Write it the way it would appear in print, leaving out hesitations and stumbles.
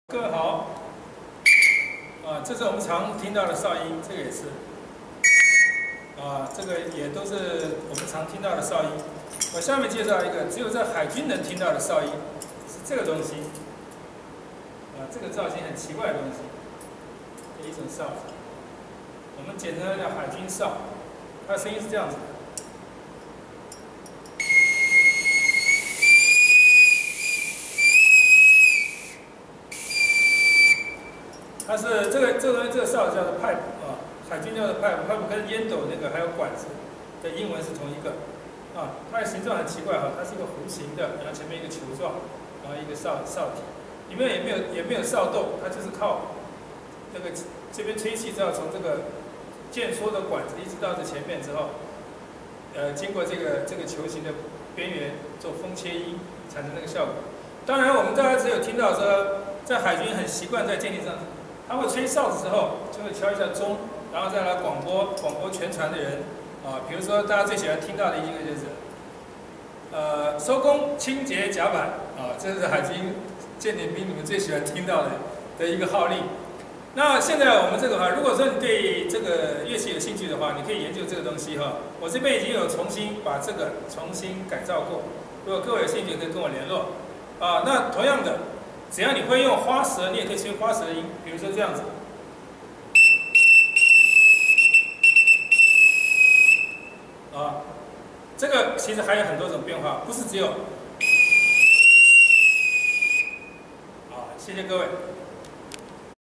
各位好，这是我们常听到的哨音，这个也是，这个也都是我们常听到的哨音。我下面介绍一个只有在海军能听到的哨音，是这个东西，这个造型很奇怪的东西，一种哨子，我们简称叫海军哨，它的声音是这样子的。 它是这个哨子叫做 pipe 海军叫做 pipe 跟烟斗那个还有管子的英文是同一个它的形状很奇怪它是一个弧形的，然后前面一个球状，然后一个哨体，里面也没有哨斗，它就是靠这个这边吹气之后，从这个渐缩的管子一直到这前面之后，经过这个球形的边缘做风切音，产生那个效果。当然，我们大家只有听到说，在海军很习惯在舰艇上。 他会吹哨子之后，就会敲一下钟，然后再来广播全船的人比如说大家最喜欢听到的一个就是收工清洁甲板这是海军舰艇兵你们最喜欢听到的一个号令。那现在我们这个如果说你对这个乐器有兴趣的话，你可以研究这个东西我这边已经有重新把这个重新改造过，如果各位有兴趣可以跟我联络那同样的。 只要你会用花舌，你也可以吹花舌音，比如说这样子。这个其实还有很多种变化，不是只有。谢谢各位。